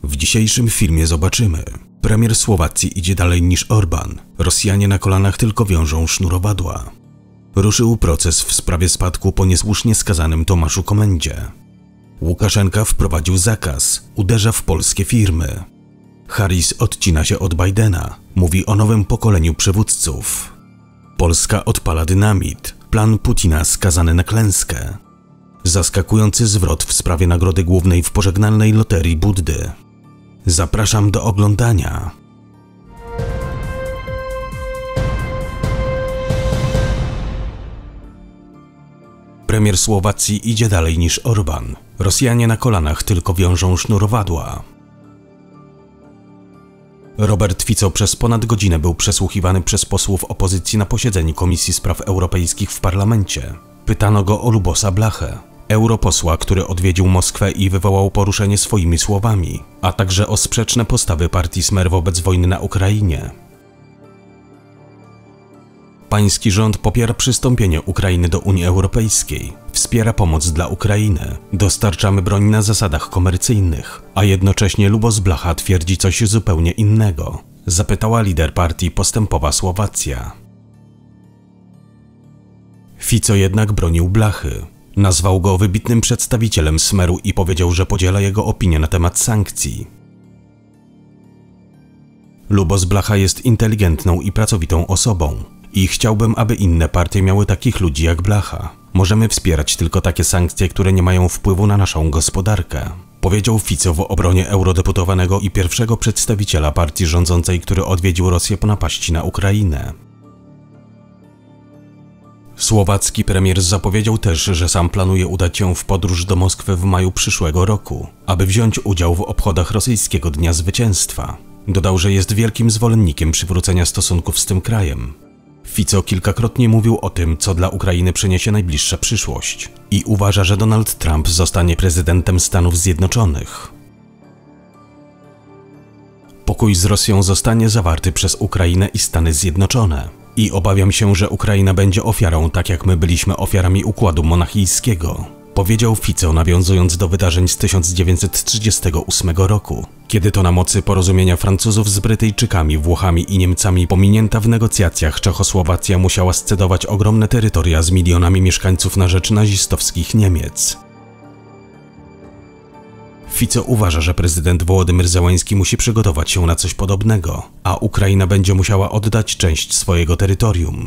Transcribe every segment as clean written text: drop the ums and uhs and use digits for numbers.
W dzisiejszym filmie zobaczymy: premier Słowacji idzie dalej niż Orbán. Rosjanie na kolanach tylko wiążą sznurowadła. Ruszył proces w sprawie spadku po niesłusznie skazanym Tomaszu Komendzie. Łukaszenka wprowadził zakaz, uderza w polskie firmy. Harris odcina się od Bidena, mówi o nowym pokoleniu przywódców. Polska odpala dynamit, plan Putina skazany na klęskę. Zaskakujący zwrot w sprawie nagrody głównej w pożegnalnej loterii Buddy. Zapraszam do oglądania. Premier Słowacji idzie dalej niż Orbán. Rosjanie na kolanach tylko wiążą sznurowadła. Robert Fico przez ponad godzinę był przesłuchiwany przez posłów opozycji na posiedzeniu Komisji Spraw Europejskich w parlamencie. Pytano go o Lubosa Blachę, europosła, który odwiedził Moskwę i wywołał poruszenie swoimi słowami, a także o sprzeczne postawy partii Smer wobec wojny na Ukrainie. Pański rząd popiera przystąpienie Ukrainy do Unii Europejskiej, wspiera pomoc dla Ukrainy, dostarczamy broń na zasadach komercyjnych, a jednocześnie Lubos Blacha twierdzi coś zupełnie innego, zapytała lider partii Postępowa Słowacja. Fico jednak bronił Blachy. Nazwał go wybitnym przedstawicielem Smeru i powiedział, że podziela jego opinię na temat sankcji. Lubos Blacha jest inteligentną i pracowitą osobą i chciałbym, aby inne partie miały takich ludzi jak Blacha. Możemy wspierać tylko takie sankcje, które nie mają wpływu na naszą gospodarkę, powiedział Fico w obronie eurodeputowanego i pierwszego przedstawiciela partii rządzącej, który odwiedził Rosję po napaści na Ukrainę. Słowacki premier zapowiedział też, że sam planuje udać się w podróż do Moskwy w maju przyszłego roku, aby wziąć udział w obchodach rosyjskiego Dnia Zwycięstwa. Dodał, że jest wielkim zwolennikiem przywrócenia stosunków z tym krajem. Fico kilkakrotnie mówił o tym, co dla Ukrainy przyniesie najbliższa przyszłość i uważa, że Donald Trump zostanie prezydentem Stanów Zjednoczonych. Pokój z Rosją zostanie zawarty przez Ukrainę i Stany Zjednoczone. I obawiam się, że Ukraina będzie ofiarą, tak jak my byliśmy ofiarami układu monachijskiego, powiedział Fico, nawiązując do wydarzeń z 1938 roku, kiedy to na mocy porozumienia Francuzów z Brytyjczykami, Włochami i Niemcami pominięta w negocjacjach Czechosłowacja musiała scedować ogromne terytoria z milionami mieszkańców na rzecz nazistowskich Niemiec. Fico uważa, że prezydent Wołodymyr Zełenski musi przygotować się na coś podobnego, a Ukraina będzie musiała oddać część swojego terytorium.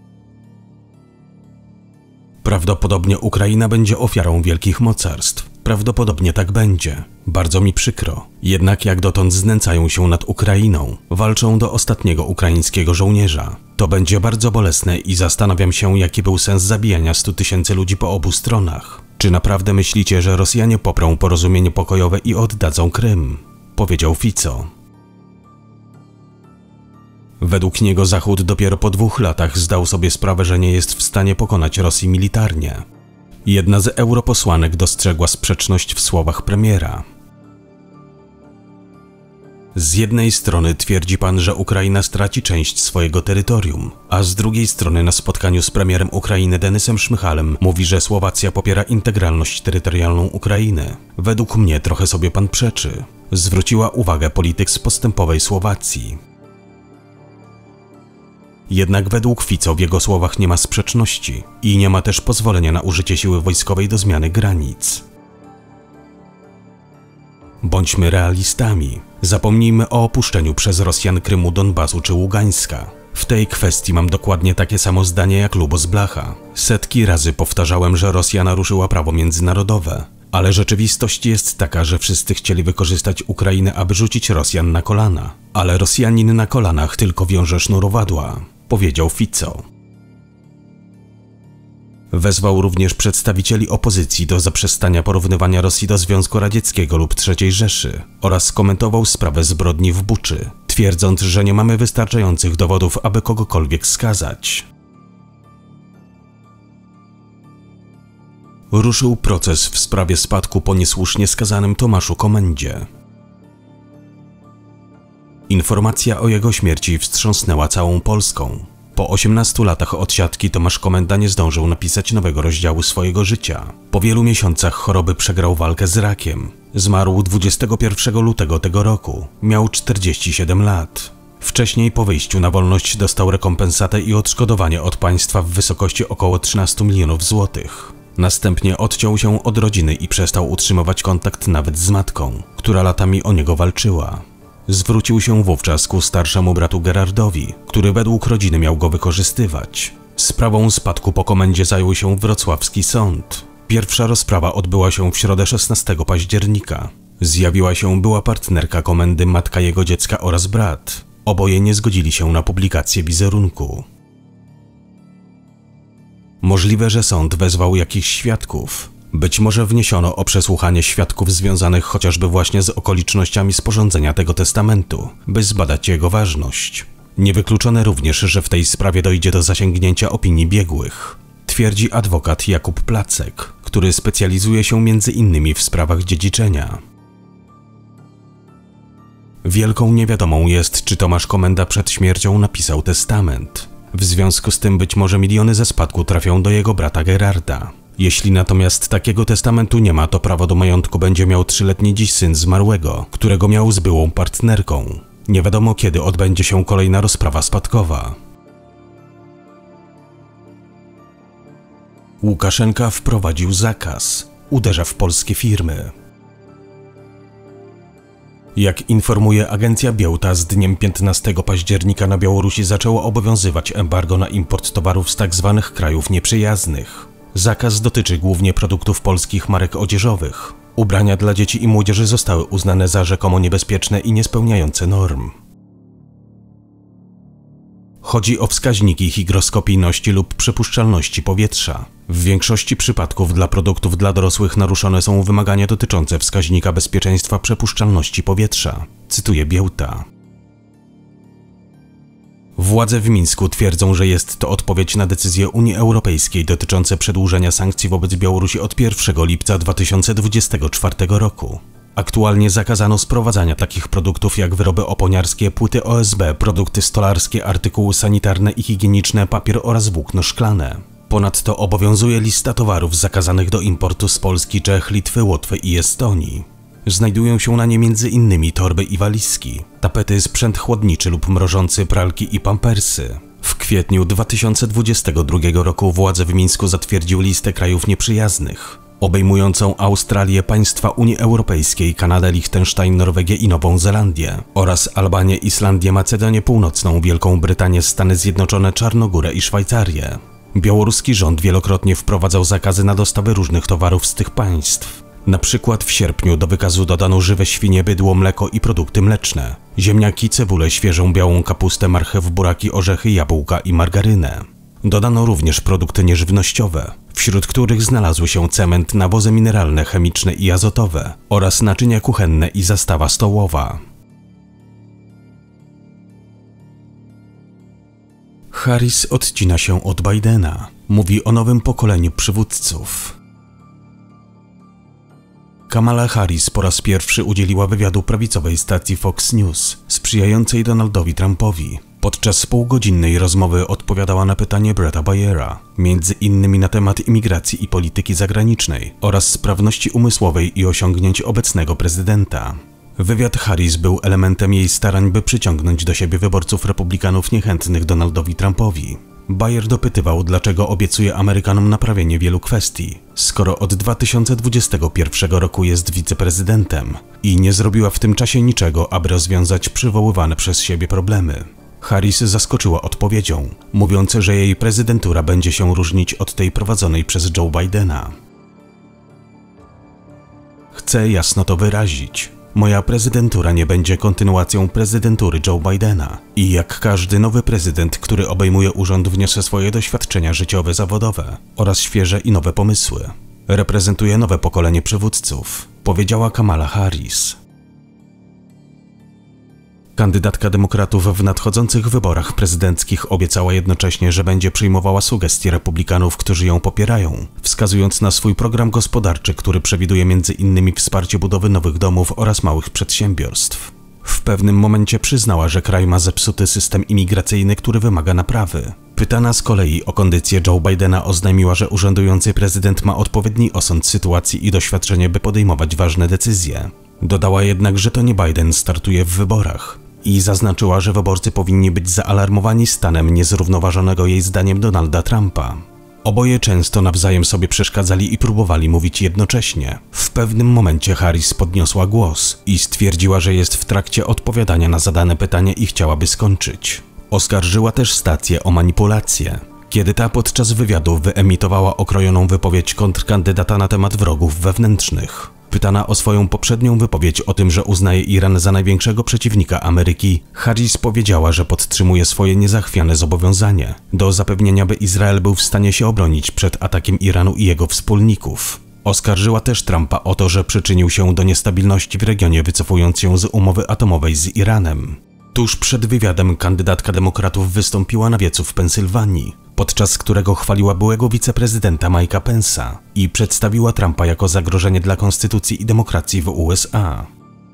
Prawdopodobnie Ukraina będzie ofiarą wielkich mocarstw. Prawdopodobnie tak będzie. Bardzo mi przykro. Jednak jak dotąd znęcają się nad Ukrainą, walczą do ostatniego ukraińskiego żołnierza. To będzie bardzo bolesne i zastanawiam się, jaki był sens zabijania 100 000 ludzi po obu stronach. Czy naprawdę myślicie, że Rosjanie poprą porozumienie pokojowe i oddadzą Krym? Powiedział Fico. Według niego Zachód dopiero po 2 latach zdał sobie sprawę, że nie jest w stanie pokonać Rosji militarnie. Jedna z europosłanek dostrzegła sprzeczność w słowach premiera. Z jednej strony twierdzi pan, że Ukraina straci część swojego terytorium, a z drugiej strony na spotkaniu z premierem Ukrainy Denysem Szmychalem mówi, że Słowacja popiera integralność terytorialną Ukrainy. Według mnie trochę sobie pan przeczy, zwróciła uwagę polityk z Postępowej Słowacji. Jednak według Fico w jego słowach nie ma sprzeczności i nie ma też pozwolenia na użycie siły wojskowej do zmiany granic. Bądźmy realistami. Zapomnijmy o opuszczeniu przez Rosjan Krymu, Donbasu czy Ługańska. W tej kwestii mam dokładnie takie samo zdanie jak Lubos Blacha. Setki razy powtarzałem, że Rosja naruszyła prawo międzynarodowe. Ale rzeczywistość jest taka, że wszyscy chcieli wykorzystać Ukrainę, aby rzucić Rosjan na kolana. Ale Rosjanin na kolanach tylko wiąże sznurowadła, powiedział Fico. Wezwał również przedstawicieli opozycji do zaprzestania porównywania Rosji do Związku Radzieckiego lub III Rzeszy oraz skomentował sprawę zbrodni w Buczy, twierdząc, że nie mamy wystarczających dowodów, aby kogokolwiek skazać. Ruszył proces w sprawie spadku po niesłusznie skazanym Tomaszu Komendzie. Informacja o jego śmierci wstrząsnęła całą Polską. Po 18 latach odsiadki Tomasz Komenda nie zdążył napisać nowego rozdziału swojego życia. Po wielu miesiącach choroby przegrał walkę z rakiem. Zmarł 21 lutego tego roku. Miał 47 lat. Wcześniej po wyjściu na wolność dostał rekompensatę i odszkodowanie od państwa w wysokości około 13 milionów złotych. Następnie odciął się od rodziny i przestał utrzymywać kontakt nawet z matką, która latami o niego walczyła. Zwrócił się wówczas ku starszemu bratu Gerardowi, który według rodziny miał go wykorzystywać. Sprawą spadku po komendzie zajął się wrocławski sąd. Pierwsza rozprawa odbyła się w środę 16 października. Zjawiła się była partnerka komendy, matka jego dziecka oraz brat. Oboje nie zgodzili się na publikację wizerunku. Możliwe, że sąd wezwał jakichś świadków. Być może wniesiono o przesłuchanie świadków związanych chociażby właśnie z okolicznościami sporządzenia tego testamentu, by zbadać jego ważność. Niewykluczone również, że w tej sprawie dojdzie do zasięgnięcia opinii biegłych, twierdzi adwokat Jakub Placek, który specjalizuje się między innymi w sprawach dziedziczenia. Wielką niewiadomą jest, czy Tomasz Komenda przed śmiercią napisał testament. W związku z tym być może miliony ze spadku trafią do jego brata Gerarda. Jeśli natomiast takiego testamentu nie ma, to prawo do majątku będzie miał 3-letni dziś syn zmarłego, którego miał z byłą partnerką. Nie wiadomo, kiedy odbędzie się kolejna rozprawa spadkowa. Łukaszenka wprowadził zakaz. Uderza w polskie firmy. Jak informuje agencja Biełta, z dniem 15 października na Białorusi zaczęło obowiązywać embargo na import towarów z tzw. krajów nieprzyjaznych. Zakaz dotyczy głównie produktów polskich marek odzieżowych. Ubrania dla dzieci i młodzieży zostały uznane za rzekomo niebezpieczne i niespełniające norm. Chodzi o wskaźniki hygroskopijności lub przepuszczalności powietrza. W większości przypadków dla produktów dla dorosłych naruszone są wymagania dotyczące wskaźnika bezpieczeństwa przepuszczalności powietrza, cytuje Biełta. Władze w Mińsku twierdzą, że jest to odpowiedź na decyzję Unii Europejskiej dotyczące przedłużenia sankcji wobec Białorusi od 1 lipca 2024 roku. Aktualnie zakazano sprowadzania takich produktów jak wyroby oponiarskie, płyty OSB, produkty stolarskie, artykuły sanitarne i higieniczne, papier oraz włókno szklane. Ponadto obowiązuje lista towarów zakazanych do importu z Polski, Czech, Litwy, Łotwy i Estonii. Znajdują się na nie m.in. torby i walizki, tapety, sprzęt chłodniczy lub mrożący, pralki i pampersy. W kwietniu 2022 roku władze w Mińsku zatwierdziły listę krajów nieprzyjaznych, obejmującą Australię, państwa Unii Europejskiej, Kanadę, Liechtenstein, Norwegię i Nową Zelandię oraz Albanię, Islandię, Macedonię Północną, Wielką Brytanię, Stany Zjednoczone, Czarnogórę i Szwajcarię. Białoruski rząd wielokrotnie wprowadzał zakazy na dostawy różnych towarów z tych państw. Na przykład w sierpniu do wykazu dodano żywe świnie, bydło, mleko i produkty mleczne, ziemniaki, cebulę, świeżą białą kapustę, marchew, buraki, orzechy, jabłka i margarynę. Dodano również produkty nieżywnościowe, wśród których znalazły się cement, nawozy mineralne, chemiczne i azotowe oraz naczynia kuchenne i zastawa stołowa. Harris odcina się od Bidena. Mówi o nowym pokoleniu przywódców. Kamala Harris po raz pierwszy udzieliła wywiadu prawicowej stacji Fox News, sprzyjającej Donaldowi Trumpowi. Podczas półgodzinnej rozmowy odpowiadała na pytanie Bretta Bayera, między innymi na temat imigracji i polityki zagranicznej oraz sprawności umysłowej i osiągnięć obecnego prezydenta. Wywiad Harris był elementem jej starań, by przyciągnąć do siebie wyborców republikanów niechętnych Donaldowi Trumpowi. Bayer dopytywał, dlaczego obiecuje Amerykanom naprawienie wielu kwestii, skoro od 2021 roku jest wiceprezydentem i nie zrobiła w tym czasie niczego, aby rozwiązać przywoływane przez siebie problemy. Harris zaskoczyła odpowiedzią, mówiąc, że jej prezydentura będzie się różnić od tej prowadzonej przez Joe Bidena. Chcę jasno to wyrazić. Moja prezydentura nie będzie kontynuacją prezydentury Joe Bidena i jak każdy nowy prezydent, który obejmuje urząd, wniesie swoje doświadczenia życiowe, zawodowe oraz świeże i nowe pomysły. Reprezentuję nowe pokolenie przywódców, powiedziała Kamala Harris. Kandydatka demokratów w nadchodzących wyborach prezydenckich obiecała jednocześnie, że będzie przyjmowała sugestie republikanów, którzy ją popierają, wskazując na swój program gospodarczy, który przewiduje m.in. wsparcie budowy nowych domów oraz małych przedsiębiorstw. W pewnym momencie przyznała, że kraj ma zepsuty system imigracyjny, który wymaga naprawy. Pytana z kolei o kondycję Joe Bidena, oznajmiła, że urzędujący prezydent ma odpowiedni osąd sytuacji i doświadczenie, by podejmować ważne decyzje. Dodała jednak, że to nie Biden startuje w wyborach i zaznaczyła, że wyborcy powinni być zaalarmowani stanem niezrównoważonego jej zdaniem Donalda Trumpa. Oboje często nawzajem sobie przeszkadzali i próbowali mówić jednocześnie. W pewnym momencie Harris podniosła głos i stwierdziła, że jest w trakcie odpowiadania na zadane pytanie i chciałaby skończyć. Oskarżyła też stację o manipulację, kiedy ta podczas wywiadu wyemitowała okrojoną wypowiedź kontrkandydata na temat wrogów wewnętrznych. Pytana o swoją poprzednią wypowiedź o tym, że uznaje Iran za największego przeciwnika Ameryki, Harris powiedziała, że podtrzymuje swoje niezachwiane zobowiązanie do zapewnienia, by Izrael był w stanie się obronić przed atakiem Iranu i jego wspólników. Oskarżyła też Trumpa o to, że przyczynił się do niestabilności w regionie, wycofując się z umowy atomowej z Iranem. Tuż przed wywiadem kandydatka demokratów wystąpiła na wiecu w Pensylwanii, podczas którego chwaliła byłego wiceprezydenta Mike'a Pence'a i przedstawiła Trumpa jako zagrożenie dla konstytucji i demokracji w USA.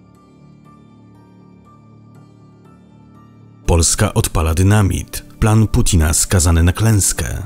Polska odpala dynamit. Plan Putina skazany na klęskę.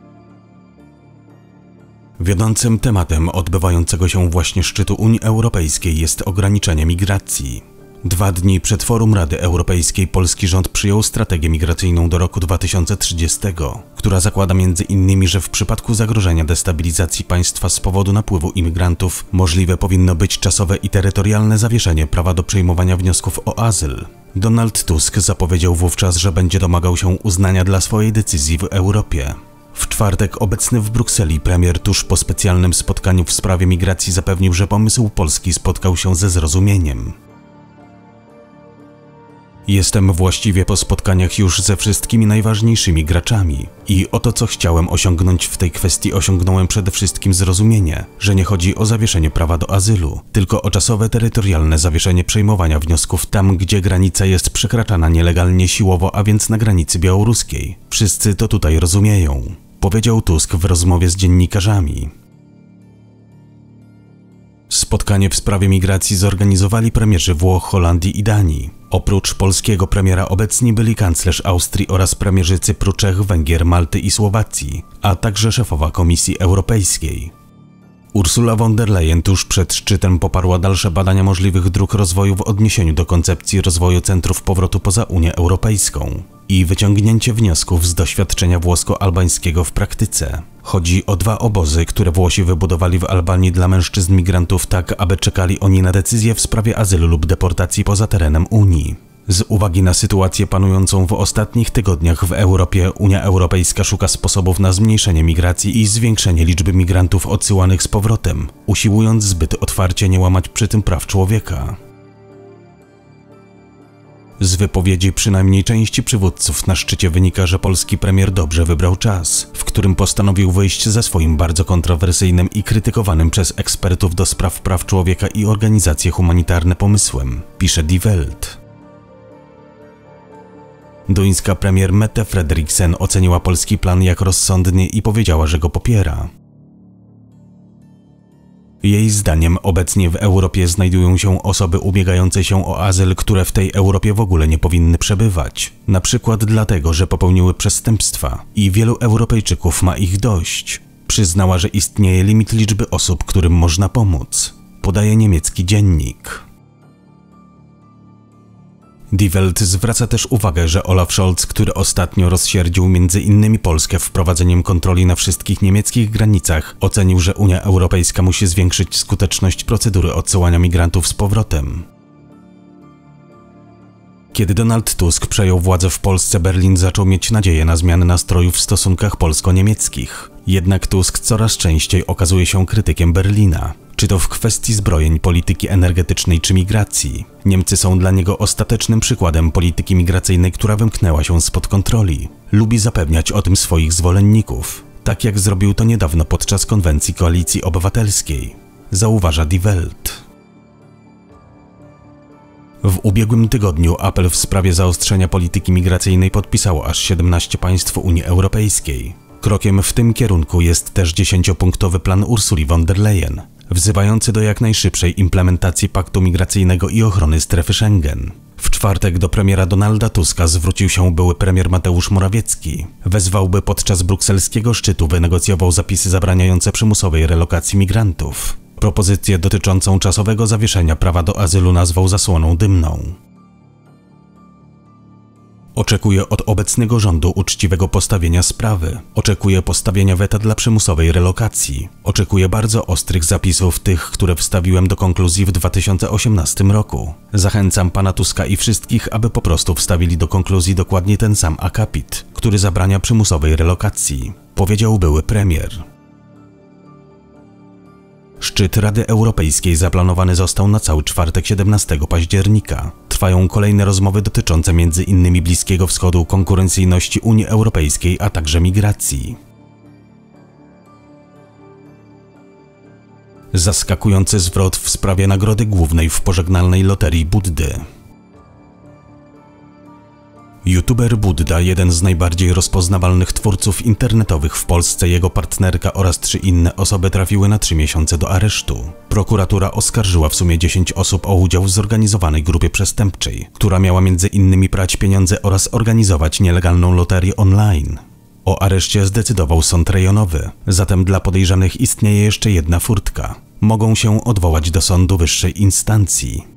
Wiodącym tematem odbywającego się właśnie szczytu Unii Europejskiej jest ograniczenie migracji. 2 dni przed forum Rady Europejskiej polski rząd przyjął strategię migracyjną do roku 2030, która zakłada m.in., że w przypadku zagrożenia destabilizacji państwa z powodu napływu imigrantów możliwe powinno być czasowe i terytorialne zawieszenie prawa do przyjmowania wniosków o azyl. Donald Tusk zapowiedział wówczas, że będzie domagał się uznania dla swojej decyzji w Europie. W czwartek obecny w Brukseli premier tuż po specjalnym spotkaniu w sprawie migracji zapewnił, że pomysł Polski spotkał się ze zrozumieniem. Jestem właściwie po spotkaniach już ze wszystkimi najważniejszymi graczami i oto co chciałem osiągnąć w tej kwestii osiągnąłem przede wszystkim zrozumienie, że nie chodzi o zawieszenie prawa do azylu, tylko o czasowe terytorialne zawieszenie przejmowania wniosków tam, gdzie granica jest przekraczana nielegalnie siłowo, a więc na granicy białoruskiej. Wszyscy to tutaj rozumieją, powiedział Tusk w rozmowie z dziennikarzami. Spotkanie w sprawie migracji zorganizowali premierzy Włoch, Holandii i Danii. Oprócz polskiego premiera obecni byli kanclerz Austrii oraz premierzy Cypru, Czech, Węgier, Malty i Słowacji, a także szefowa Komisji Europejskiej. Ursula von der Leyen tuż przed szczytem poparła dalsze badania możliwych dróg rozwoju w odniesieniu do koncepcji rozwoju centrów powrotu poza Unię Europejską i wyciągnięcie wniosków z doświadczenia włosko-albańskiego w praktyce. Chodzi o 2 obozy, które Włosi wybudowali w Albanii dla mężczyzn migrantów tak, aby czekali oni na decyzję w sprawie azylu lub deportacji poza terenem Unii. Z uwagi na sytuację panującą w ostatnich tygodniach w Europie, Unia Europejska szuka sposobów na zmniejszenie migracji i zwiększenie liczby migrantów odsyłanych z powrotem, usiłując zbyt otwarcie nie łamać przy tym praw człowieka. Z wypowiedzi przynajmniej części przywódców na szczycie wynika, że polski premier dobrze wybrał czas, w którym postanowił wyjść ze swoim bardzo kontrowersyjnym i krytykowanym przez ekspertów do spraw praw człowieka i organizacje humanitarne pomysłem, pisze Die Welt. Duńska premier Mette Frederiksen oceniła polski plan jak rozsądny i powiedziała, że go popiera. Jej zdaniem obecnie w Europie znajdują się osoby ubiegające się o azyl, które w tej Europie w ogóle nie powinny przebywać. Na przykład dlatego, że popełniły przestępstwa i wielu Europejczyków ma ich dość. Przyznała, że istnieje limit liczby osób, którym można pomóc, podaje niemiecki dziennik. Die Welt zwraca też uwagę, że Olaf Scholz, który ostatnio rozsierdził m.in. Polskę wprowadzeniem kontroli na wszystkich niemieckich granicach, ocenił, że Unia Europejska musi zwiększyć skuteczność procedury odsyłania migrantów z powrotem. Kiedy Donald Tusk przejął władzę w Polsce, Berlin zaczął mieć nadzieję na zmianę nastrojów w stosunkach polsko-niemieckich. Jednak Tusk coraz częściej okazuje się krytykiem Berlina, czy to w kwestii zbrojeń, polityki energetycznej czy migracji. Niemcy są dla niego ostatecznym przykładem polityki migracyjnej, która wymknęła się spod kontroli. Lubi zapewniać o tym swoich zwolenników, tak jak zrobił to niedawno podczas konwencji Koalicji Obywatelskiej, zauważa Die Welt. W ubiegłym tygodniu apel w sprawie zaostrzenia polityki migracyjnej podpisało aż 17 państw Unii Europejskiej. Krokiem w tym kierunku jest też 10-punktowy plan Ursuli von der Leyen, wzywający do jak najszybszej implementacji paktu migracyjnego i ochrony strefy Schengen. czwartek do premiera Donalda Tuska zwrócił się były premier Mateusz Morawiecki. Wezwał, by podczas brukselskiego szczytu wynegocjował zapisy zabraniające przymusowej relokacji migrantów. Propozycję dotyczącą czasowego zawieszenia prawa do azylu nazwał zasłoną dymną. Oczekuje od obecnego rządu uczciwego postawienia sprawy. Oczekuje postawienia weta dla przymusowej relokacji. Oczekuje bardzo ostrych zapisów, tych, które wstawiłem do konkluzji w 2018 roku. Zachęcam pana Tuska i wszystkich, aby po prostu wstawili do konkluzji dokładnie ten sam akapit, który zabrania przymusowej relokacji, powiedział były premier. Szczyt Rady Europejskiej zaplanowany został na cały czwartek 17 października. Trwają kolejne rozmowy dotyczące m.in. Bliskiego Wschodu, konkurencyjności Unii Europejskiej, a także migracji. Zaskakujący zwrot w sprawie nagrody głównej w pożegnalnej loterii Buddy. YouTuber Budda, jeden z najbardziej rozpoznawalnych twórców internetowych w Polsce, jego partnerka oraz 3 inne osoby trafiły na 3 miesiące do aresztu. Prokuratura oskarżyła w sumie 10 osób o udział w zorganizowanej grupie przestępczej, która miała m.in. prać pieniądze oraz organizować nielegalną loterię online. O areszcie zdecydował sąd rejonowy, zatem dla podejrzanych istnieje jeszcze jedna furtka. Mogą się odwołać do sądu wyższej instancji.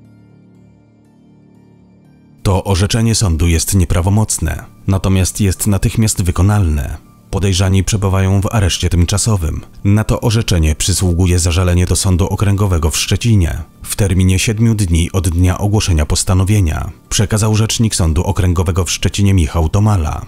To orzeczenie sądu jest nieprawomocne, natomiast jest natychmiast wykonalne. Podejrzani przebywają w areszcie tymczasowym. Na to orzeczenie przysługuje zażalenie do Sądu Okręgowego w Szczecinie w terminie 7 dni od dnia ogłoszenia postanowienia, przekazał rzecznik Sądu Okręgowego w Szczecinie Michał Tomala.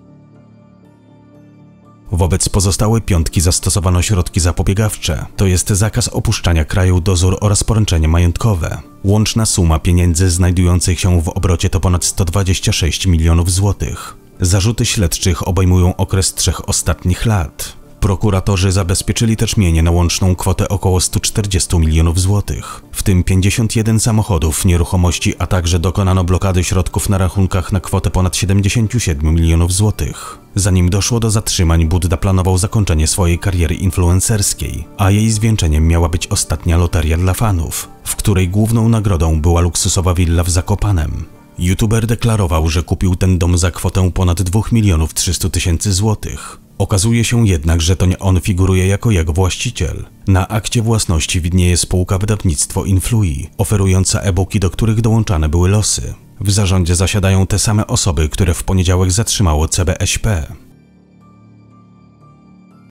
Wobec pozostałej 5 zastosowano środki zapobiegawcze, to jest zakaz opuszczania kraju, dozór oraz poręczenie majątkowe. Łączna suma pieniędzy znajdujących się w obrocie to ponad 126 milionów złotych. Zarzuty śledczych obejmują okres 3 ostatnich lat. Prokuratorzy zabezpieczyli też mienie na łączną kwotę około 140 milionów złotych, w tym 51 samochodów, nieruchomości, a także dokonano blokady środków na rachunkach na kwotę ponad 77 milionów złotych. Zanim doszło do zatrzymań, Budda planował zakończenie swojej kariery influencerskiej, a jej zwieńczeniem miała być ostatnia loteria dla fanów, w której główną nagrodą była luksusowa willa w Zakopanem. YouTuber deklarował, że kupił ten dom za kwotę ponad 2 300 000 złotych. Okazuje się jednak, że to nie on figuruje jako jego właściciel. Na akcie własności widnieje spółka Wydawnictwo Influi, oferująca e-booki, do których dołączane były losy. W zarządzie zasiadają te same osoby, które w poniedziałek zatrzymało CBŚP.